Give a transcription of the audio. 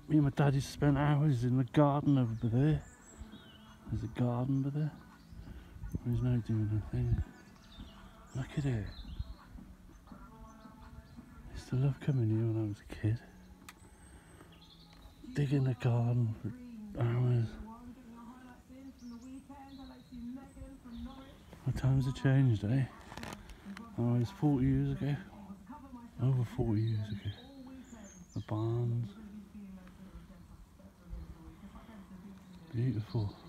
Me and my daddy spent hours in the garden over there. There's a garden over there. He's now doing nothing. Look at it. I used to love coming here when I was a kid. Digging the garden for hours. The times have changed, eh? Oh, it was 40 years ago. Over 40 years ago. The barns. Beautiful.